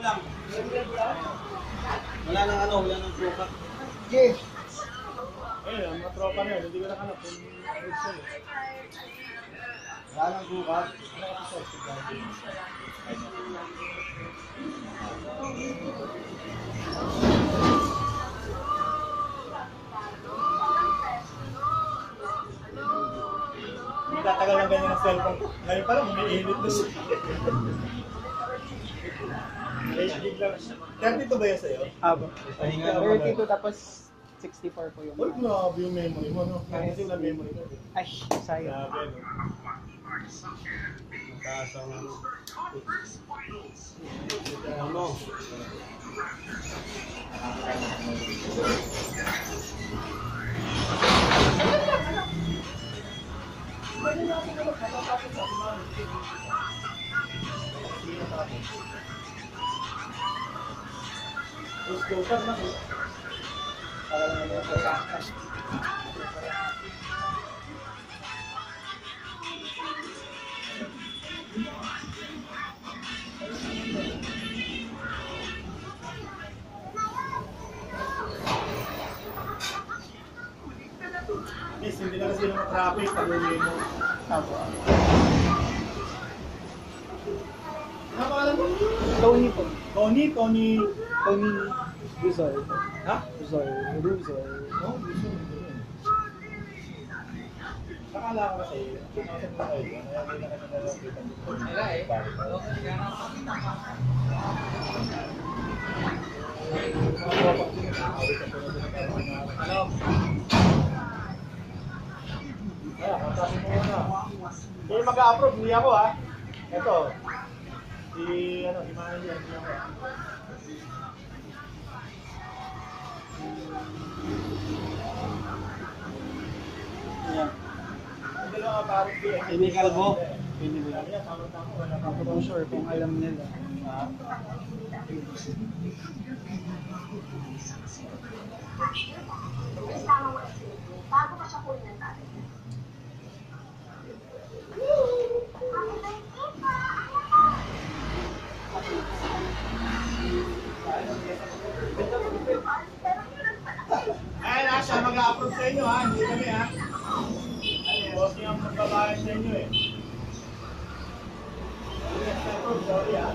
lang. Wala nang ano, wala nang tropa. Okay. Eh, ang mga tropa na yun, hindi ko nakanap. Wala nang bukas. Hindi tatagal ng ganyan ng cellphone. Ngayon pa lang, umiinit na siya. HD lang. 32 ba yan sa'yo? Abo. Pahinga 32 tapos 64 po yung... Uy, grabe yung memory mo, no? Kasi na memory ko. Ay, sayang. Grabe, no? Mataas ang ano. Ano? Terus golkar na po. Para naman yung pagkakas. Yes, hindi na kasi yung traffic pag uwi mo. Abo. Ano pangalan mo? Tony po. Tony? Tony Rizal. Ha? Rizal. No, gusto mo yun. Akala ko kasi, nakasap mo kayo, kaya hindi na kasi nalapitan dito. Wala eh. Ano? Kontakin mo muna. Hindi mag-a-approve, hindi ako ha. Ito. Si manager, hindi ako. Ayan. Hindi lang parang Chemical mo? Pwede ba yun? Ako po sure kung alam nila. Bago pa siya kunin ng tatay. Ay, siya mag-a-approve sa inyo ha, hindi kami ha. Ay, boss niya ang magbabayad sa inyo eh. Approve, sorry ha.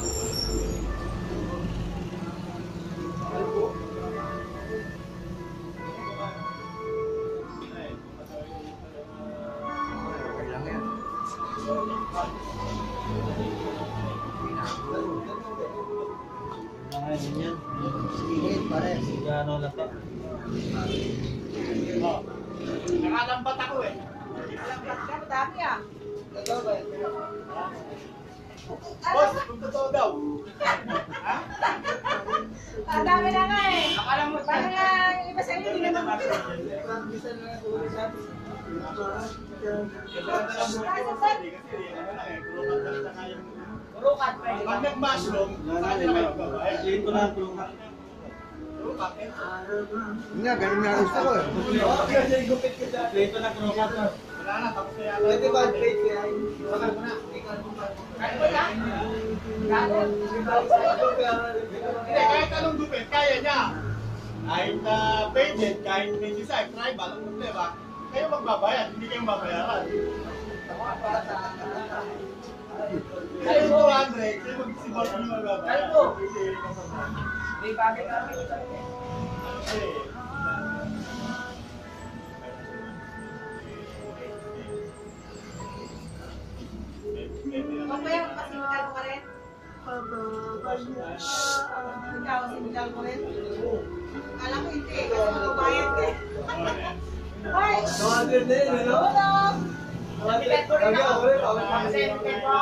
Ano yan? Sige, pare. Gano na to? Oh. Nakalambat ako eh. Dami ah. Boss, kung totoo daw. Ha? Ang dami na nga eh. Akala mo, paano nga iba sa inyo, hindi naman Rukat pa yun. Pag nag-mushroom, saan na kayo babayad? Clean ko na ang tropa. Rukat eh. Yun nga, ganun nga gusto ko eh. Clean ko na tropa. Wala na, tapos na yata. Pwede ba, trade kaya? Wala ko na. Kahit mo na. Hindi, kahit anong dupit, kaya niya. Kahit painted, kahit may design, tribal, ang problema, kayo magbabayad, hindi kayo babayaran. Kayo 200, kayo si boss nyo magbabayad. May bagay kami. Mamaya magpasimikal ko ka rin? Ikaw, simikal ko rin? Alam ko hindi, kasi magbabayad ka eh. Ay! Nakagir na yun, ano? Simikal ko rin ako. Kasi simikal ko.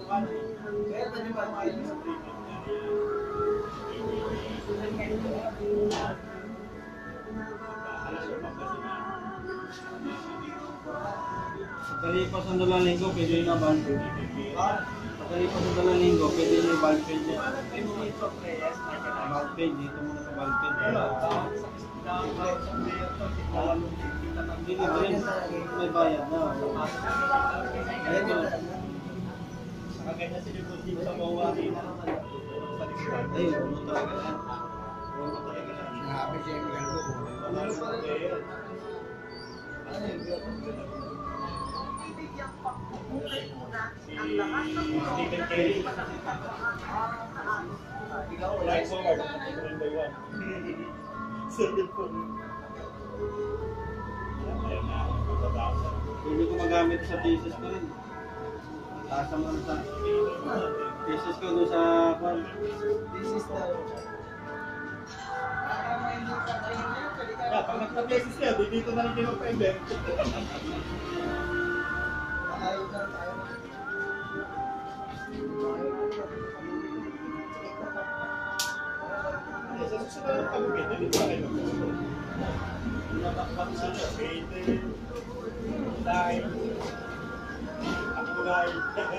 Pagkalipas ng 2 linggo, pwede na ballpen. Pagkalipas ng 2 linggo, pwede na yung ballpen niya. Ballpen, dito muna sa ballpen. Hindi na rin, may bayad na. Saka ganyan si Deposit sa Mawa rin. Sa likod. Ayun, puno talaga yan. Puno talaga yan. Nahabi siya yung galbo ko. Ano pa rin? Si Stephen Curry. Right forward. Number 1. Ayun na. Matatapos. Hindi ko magamit sa thesis ko rin. Tasa mo na sa thesis ko doon sa kwan. This is the... Yeah, pag nagpa-thesis ka, dito na rin kayo pwede. Ayun lang tayo. Sa susunod ng pag-ubit, dito na kayo magkasunod. Sunod, painted, time, apply.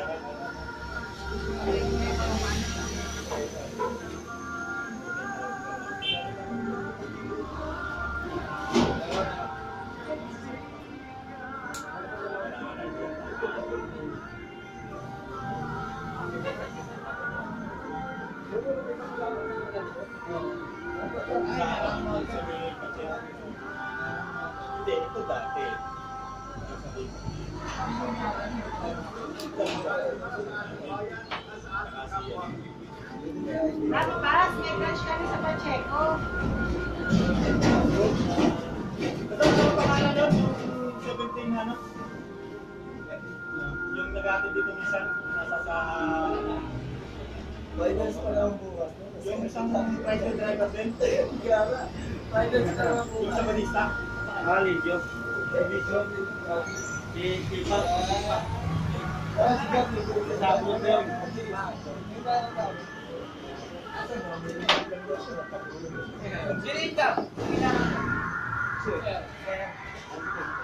Hindi, ito dati. Ano ba? May branch kami sa Pacheco. Ito, ano pangalan doon? Yung 17 ano? Yung nag-atin dito minsan, nasa sa... Finance pa lang bukas. Yung isang private driver din. Kaya finance pa lang Yung bukas. sa Manista. Lidyo. Si Pat. Sabot yun. Sirita!